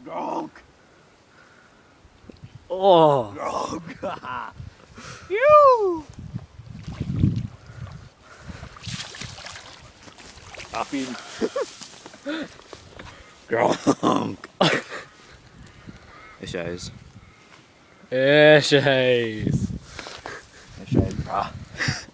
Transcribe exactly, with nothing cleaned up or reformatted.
Gronk. Oh. Gronk. You. Up in. Gronk. It shows. It shows. It shows, bruh.